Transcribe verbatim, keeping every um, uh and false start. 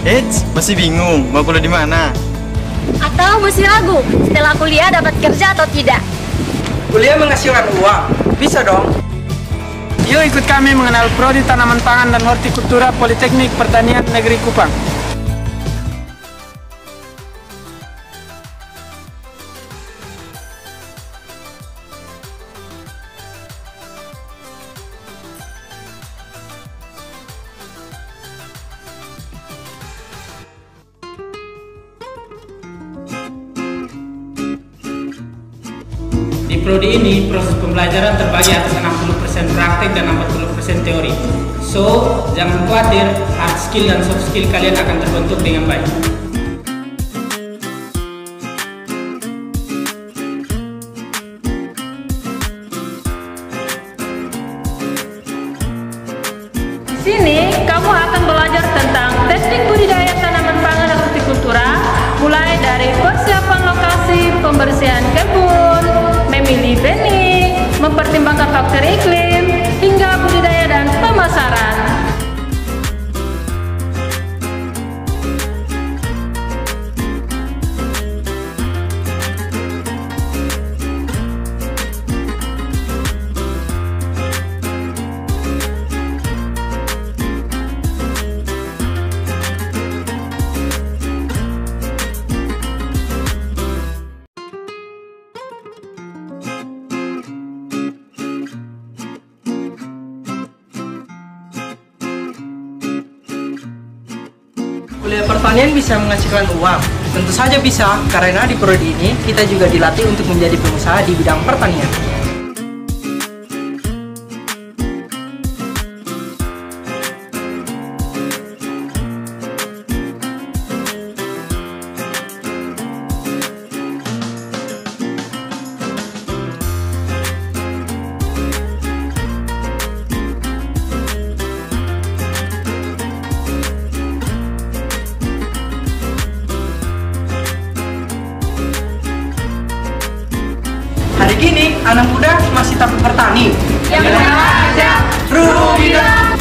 Eits, masih bingung mau kuliah di mana? Atau masih ragu setelah kuliah dapat kerja atau tidak? Kuliah menghasilkan uang, bisa dong. Yuk ikut kami mengenal Prodi Tanaman Pangan dan Hortikultura Politeknik Pertanian Negeri Kupang. Di prodi ini, proses pembelajaran terbagi atas enam puluh persen praktek dan empat puluh persen teori. So, jangan khawatir, hard skill dan soft skill kalian akan terbentuk dengan baik. Di sini, kamu akan belajar tentang teknik budidaya tanaman pangan dan hortikultura, mulai dari persiapan lokasi, pembersihan kebun, memilih benih, mempertimbangkan faktor iklim, hingga budidaya dan pemasaran. Kuliah pertanian bisa menghasilkan uang. Tentu saja bisa, karena di prodi ini kita juga dilatih untuk menjadi pengusaha di bidang pertanian. Hari kini, anak muda masih takut bertani. Yang mana aja, Rupiah.